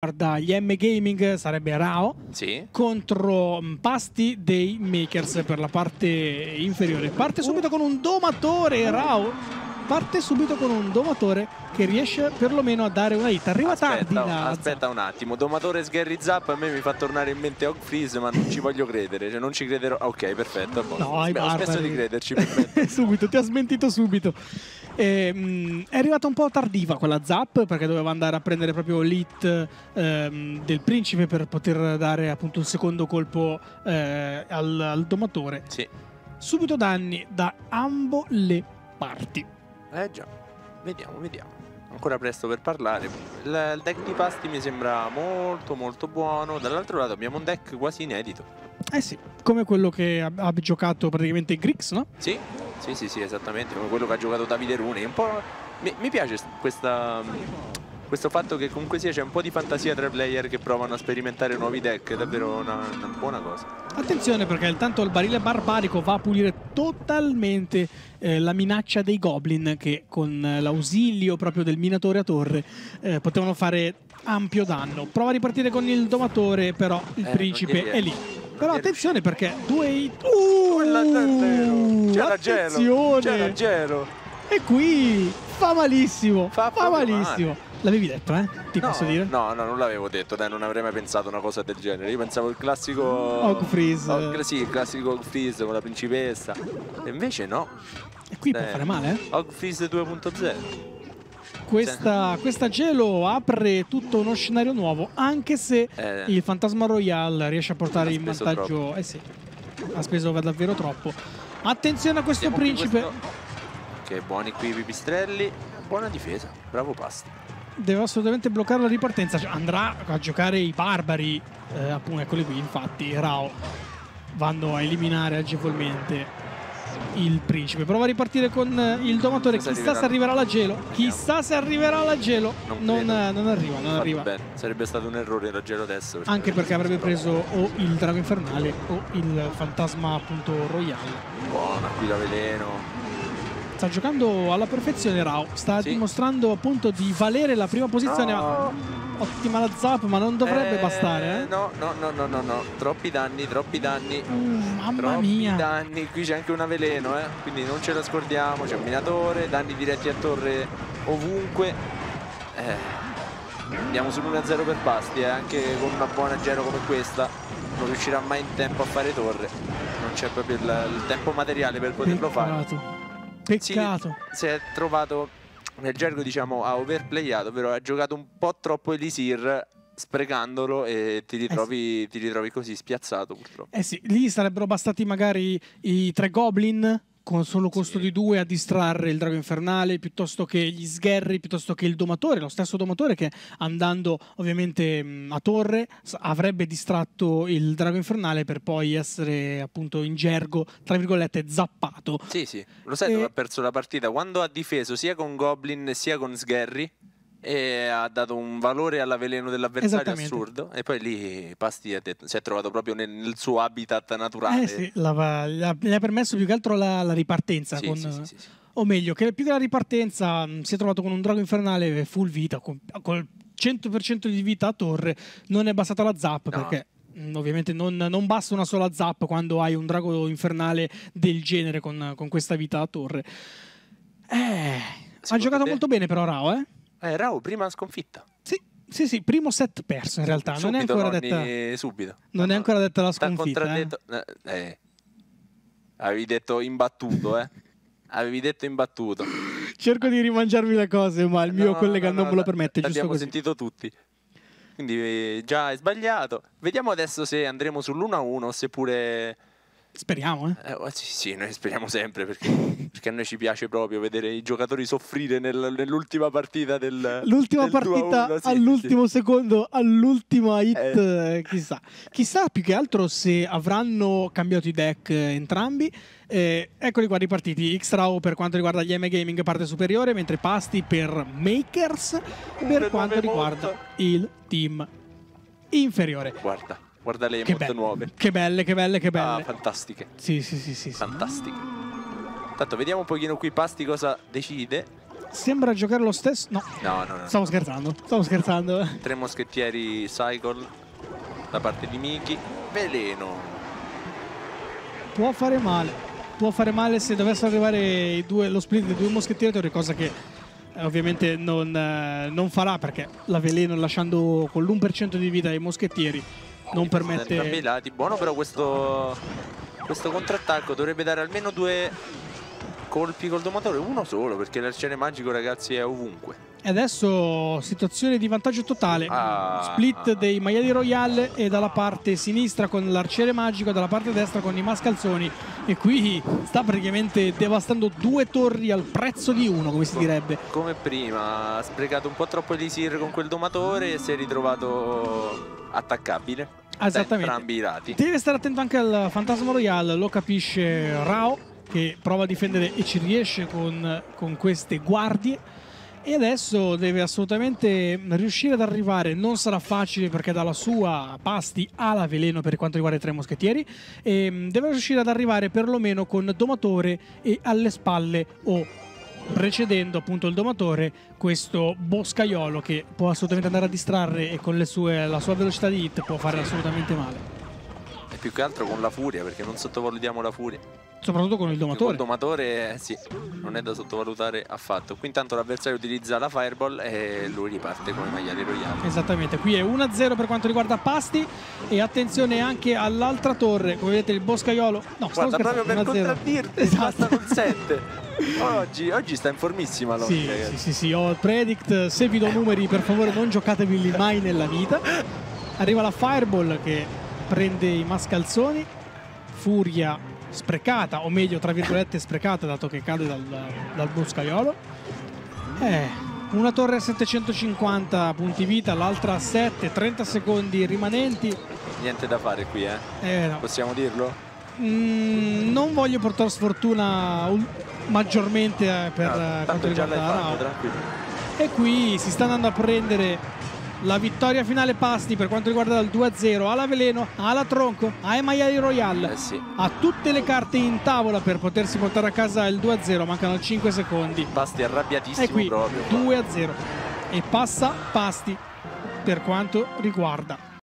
Guarda, gli M Gaming sarebbe Rao contro Pasti dei Makers per la parte inferiore. Parte subito con un domatore, Rao. Parte subito con un domatore che riesce perlomeno a dare una hit. Arriva tardi. Aspetta un attimo, domatore Sgarry Zap a me mi fa tornare in mente Hog Freeze, ma non ci voglio credere, cioè non ci crederò. Ok, perfetto. No, ho smesso di crederci, perfetto. Subito, ti ha smentito subito. È arrivata un po' tardiva quella Zap perché doveva andare a prendere proprio l'hit del principe per poter dare appunto il secondo colpo al domatore. Sì. Subito danni da ambo le parti. Già, vediamo. Ancora presto per parlare. Il deck di Pasti mi sembra molto buono. Dall'altro lato abbiamo un deck quasi inedito. Sì, come quello che ha giocato praticamente Grix, no? Sì, esattamente, come quello che ha giocato Davide Rune. Un po'. Mi piace questo fatto che comunque sia c'è un po' di fantasia tra i player che provano a sperimentare nuovi deck, è davvero una buona cosa. Attenzione perché intanto il barile barbarico va a pulire totalmente la minaccia dei goblin che con l'ausilio proprio del minatore a torre potevano fare ampio danno. Prova a ripartire con il domatore, però il principe è lì. Però attenzione perché due hit. C'era gelo. E qui fa malissimo. Fa malissimo. L'avevi detto, Ti posso dire? No, non l'avevo detto, dai, non avrei mai pensato una cosa del genere. Io pensavo il classico Hog Freeze. Sì, il classico Hog Freeze con la principessa. E invece no. E qui può fare male, Hog Freeze 2.0. Questa gelo apre tutto uno scenario nuovo, anche se il Fantasma Royale riesce a portare in vantaggio. Sì, ha speso davvero troppo. Attenzione a questo principe. Che buoni qui i pipistrelli. Buona difesa, bravo Pasti. Deve assolutamente bloccare la ripartenza. Andrà a giocare i barbari. Appunto, eccoli qui, infatti, Rao. Vanno a eliminare agevolmente il principe. Prova a ripartire con il domatore. Chissà se arriverà la gelo. Chissà se arriverà la gelo. Non arriva. Bene. Sarebbe stato un errore la gelo adesso. Anche perché avrebbe preso o il drago infernale o il fantasma appunto royale. Buona qui la veleno. Sta giocando alla perfezione Rao. Sta dimostrando appunto di valere la prima posizione. Ottima la Zap, ma non dovrebbe bastare, No. Troppi danni. Mamma mia. Danni. Qui c'è anche una veleno, quindi non ce la scordiamo. C'è un minatore, danni diretti a torre ovunque. Andiamo sull'1-0 per Pasti, anche con una buona gelo come questa non riuscirà mai in tempo a fare torre. Non c'è proprio il tempo materiale per poterlo fare. Peccato. Si è trovato nel gergo, diciamo, ha overplayato, ovvero ha giocato un po' troppo Elisir sprecandolo e ti ritrovi così spiazzato purtroppo. Sì, lì sarebbero bastati magari i 3 goblin con solo costo di 2 a distrarre il drago infernale, piuttosto che gli sgherri, piuttosto che il domatore, lo stesso domatore che andando ovviamente a torre avrebbe distratto il drago infernale per poi essere appunto in gergo, tra virgolette, zappato. Sì, lo sai dove ha perso la partita? Quando ha difeso sia con goblin sia con sgherri e ha dato un valore alla veleno dell'avversario assurdo, e poi lì Pasti si è trovato proprio nel suo habitat naturale. Sì, gli ha permesso più che altro la ripartenza. O meglio, che più che la ripartenza si è trovato con un drago infernale full vita, col 100% di vita a torre. Non è bastata la Zap perché ovviamente non basta una sola Zap quando hai un drago infernale del genere con questa vita a torre. Ha giocato molto bene però Rao, Rao prima sconfitta. Sì, primo set perso in realtà. Non è ancora detta subito. Non è ancora detta la sconfitta. Avevi detto imbattuto, Avevi detto imbattuto. Cerco di rimangiarmi le cose, ma il mio collega non me lo permette. L'abbiamo sentito tutti. Quindi già è sbagliato. Vediamo adesso se andremo sull'1-1 seppure... Speriamo, Sì, noi speriamo sempre perché a noi ci piace proprio vedere i giocatori soffrire nell'ultima partita l'ultima partita 2-1, all'ultimo secondo, all'ultima hit, chissà più che altro se avranno cambiato i deck entrambi. Eccoli qua ripartiti. X-Rao per quanto riguarda gli M Gaming parte superiore, mentre Pasti per Makers per quanto riguarda il team inferiore. Guarda le emote nuove. Che belle. Fantastiche. Sì. Fantastiche. Tanto vediamo un pochino qui Pasti cosa decide. sembra giocare lo stesso. No, no. Stavo scherzando. 3 moschettieri Cycle da parte di Miki. Veleno. Può fare male se dovesse arrivare lo split dei 2 moschettieri, cosa che ovviamente non farà, perché la Veleno, lasciando con l'1% di vita ai moschettieri, non permette. Entrambi i lati. Buono però questo contrattacco, dovrebbe dare almeno 2 colpi col domatore, uno solo, perché l'arciere magico, ragazzi, è ovunque. E adesso situazione di vantaggio totale, split dei maiali royale, e dalla parte sinistra con l'arciere magico, dalla parte destra con i mascalzoni, e qui sta praticamente devastando 2 torri al prezzo di 1, come si direbbe. Come prima, ha sprecato un po' troppo elisir con quel domatore e si è ritrovato attaccabile. Esattamente. Da entrambi i lati. Deve stare attento anche al fantasma royale, lo capisce Rao, che prova a difendere e ci riesce con queste guardie. E adesso deve assolutamente riuscire ad arrivare, non sarà facile perché dalla sua Pasti ha la Veleno per quanto riguarda i 3 moschettieri, e deve riuscire ad arrivare perlomeno con domatore e alle spalle, o precedendo appunto il domatore, questo boscaiolo che può assolutamente andare a distrarre, e con la sua velocità di hit può fare assolutamente male. E più che altro con la furia, perché non sottovalutiamo la furia. Soprattutto con il domatore. Con il domatore, sì, non è da sottovalutare affatto. Qui intanto l'avversario utilizza la Fireball e lui riparte con i maiali royali. Esattamente, qui è 1-0 per quanto riguarda Pasti, e attenzione anche all'altra torre, come vedete il boscaiolo. No, guarda, proprio per contraddirti, basta col 7. Oggi sta in formissima Longi. Sì, ho predict, se vi do numeri per favore non giocatevi mai nella vita. Arriva la Fireball che prende i mascalzoni, furia sprecata, o meglio tra virgolette sprecata, dato che cade dal boscaiolo. Una torre a 750 punti vita, l'altra a 7, 30 secondi rimanenti. Niente da fare qui, no. Possiamo dirlo? Non voglio portare sfortuna maggiormente per quanto riguarda Rao. E qui si sta andando a prendere la vittoria finale Pasti per quanto riguarda il 2-0. Ha la Veleno, ha la Tronco, ha i maiali royale, sì. Ha tutte le carte in tavola per potersi portare a casa il 2-0. Mancano 5 secondi. Pasti arrabbiatissimo. E qui proprio 2-0 e passa Pasti per quanto riguarda